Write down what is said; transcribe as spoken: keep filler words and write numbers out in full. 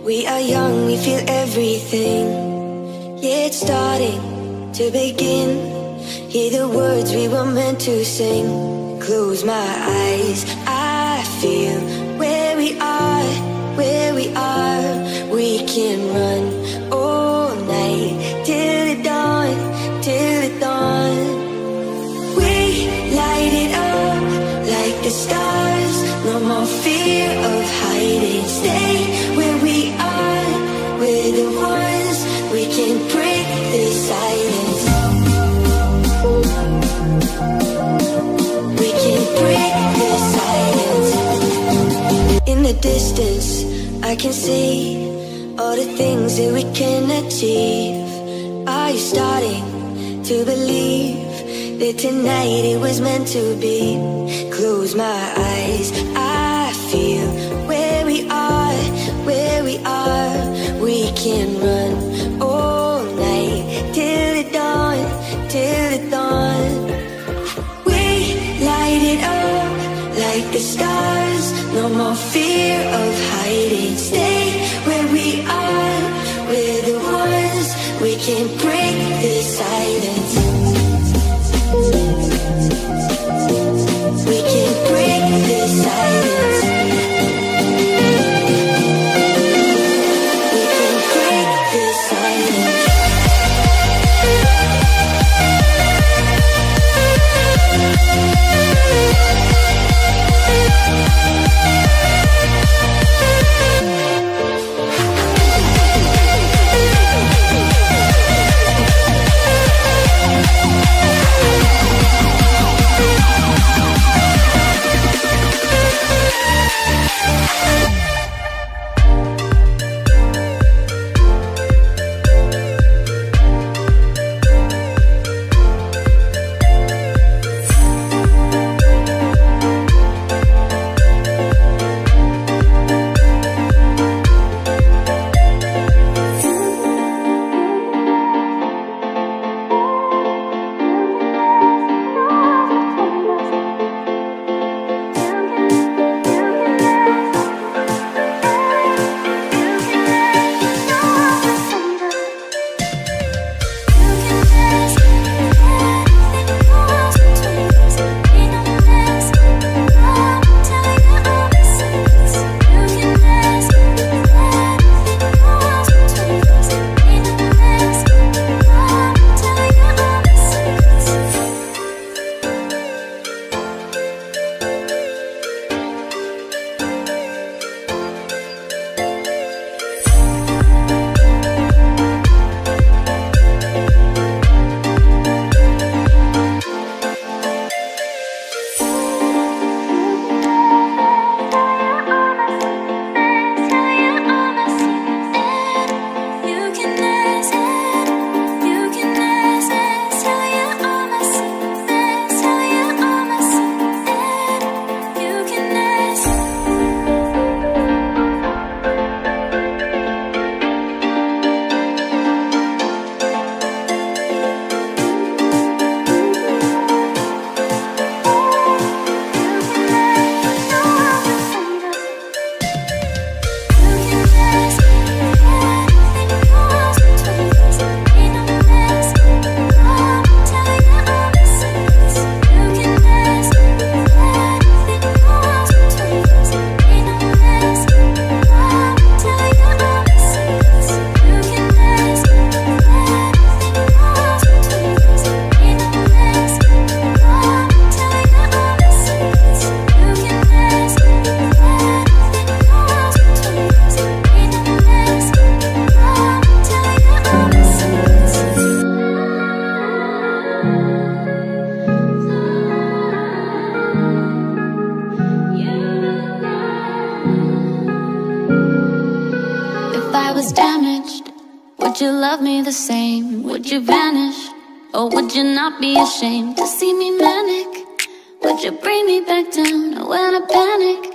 We are young, we feel everything. Yeah, it's starting to begin. Hear the words we were meant to sing. Close my eyes, I feel where we are, where we are. We can run all night till the dawn, till the dawn. We light it up like the stars. No more fear of hiding. Stay where we are. We're the ones. We can break the silence. We can break the silence. In the distance, I can see all the things that we can achieve. Are you starting to believe that tonight it was meant to be? Close my eyes, I feel where we are, where we are. We can run all night till the dawn, till the dawn. We light it up like the stars. No more fear of hiding. Stay where we are. We're the ones. We can break the silence. We can break the silence. We can break the silence. Would you love me the same? Would you vanish? Or would you not be ashamed to see me manic? Would you bring me back down when I panic?